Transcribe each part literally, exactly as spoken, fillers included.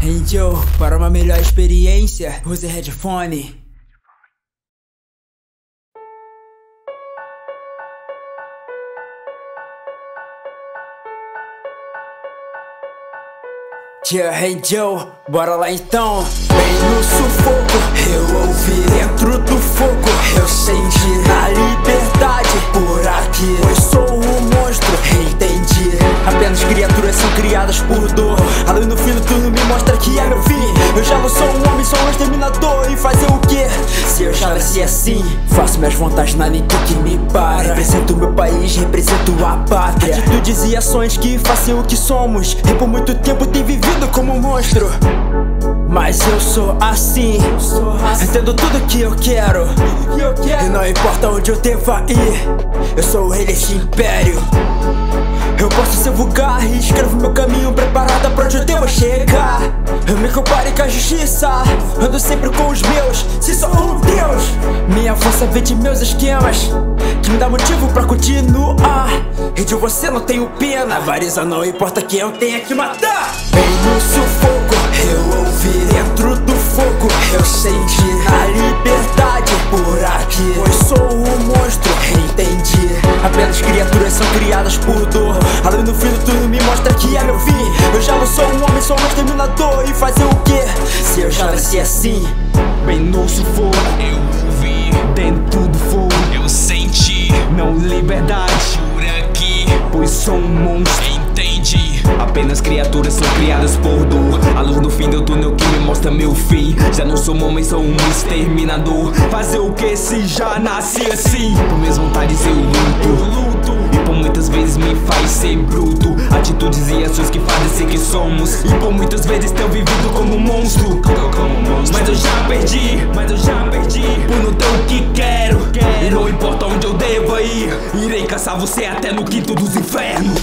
Hey Joe, para uma melhor experiência, use headphone. Tia, hey Joe, bora lá então. Bem no sufoco, eu ouvi dentro do fogo. Eu senti na liberdade por aqui, pois sou um monstro, entendi. Apenas criaturas são criadas por dor. A luz no fim do túnel me mostra que é meu fim. Eu já não sou um homem, sou um exterminador. E fazer o quê? Se eu já nasci assim, faço minhas vontades, não há ninguém que me para. Represento meu país, represento a pátria. Atitudes e ações que fazem o que somos. E por muito tempo tenho vivido como um monstro, mas eu sou assim, entendo tudo que eu quero, e não importa onde eu deva ir, eu sou o rei deste império. Eu posso ser vulgar e escrevo meu caminho preparado pra onde eu devo chegar. Eu me comparo com a justiça, ando sempre com os meus, se sou um Deus. Minha força vem de meus esquemas, que me dá motivo pra continuar. E de você não tenho pena, avariza não importa quem eu tenha que matar. Bem no sufoco, eu ouvi dentro do fogo. Eu senti a liberdade por aqui, pois sou um monstro, entendi. Apenas criaturas são criadas por dor. A luz no fim do túnel me mostra que é meu fim. Eu já não sou um homem, sou um exterminador. E fazer o quê? Se eu já nasci assim. Bem no sufoco, eu ouvi dentro do fogo. Eu senti, não liberdade por aqui, pois sou um monstro, entendi. Apenas criaturas são criadas por dor. A luz no fim do túnel que me mostra meu fim. Já não sou um homem, sou um exterminador. Fazer o que se já nasci assim? Por minhas vontades eu luto, e por muitas vezes me faz ser bruto. Atitudes e ações que fazem ser que somos. E por muitas vezes tenho vivido como um monstro. Mas eu já perdi, mas eu já perdi por não ter o que quero. E não importa onde eu deva ir, irei caçar você até no quinto dos infernos.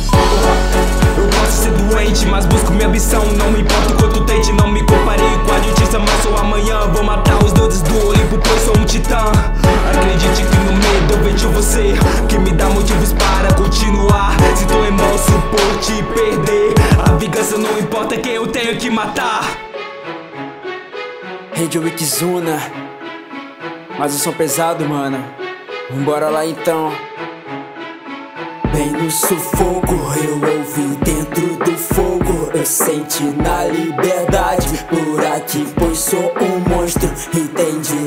Eu posso ser doente, mas busco minha ambição. Não me importa o quanto tente, não me comparei com a justiça. Mas sou amanhã, vou matar os deuses do Olimpo, pois sou um titã. Acredite que no medo eu vejo você, que me dá motivos para continuar. Se tô em manso por te perder, a vingança não importa quem eu tenho que matar. Hey Joe Ikizuna, mas o som pesado, mano. Vambora lá então. Bem no sufoco, eu ouvi dentro do fogo. Eu senti na liberdade por aqui, pois sou um monstro, entendi.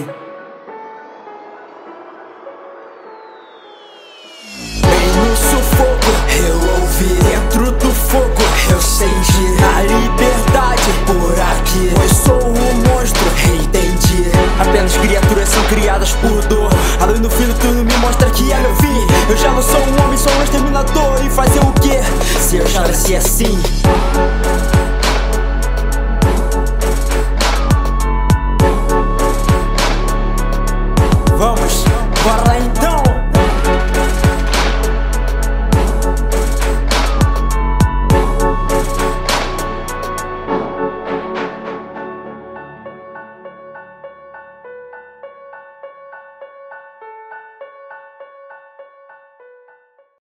Bem no sufoco, eu ouvi dentro do fogo. Eu senti na liberdade por aqui, pois sou um monstro, entendi. Apenas criaturas são criadas por dor. A luz no fim do túnel me mostra que é meu fim. Eu já não sou um homem, sou um exterminador. E fazer o quê? Se eu já nasci assim.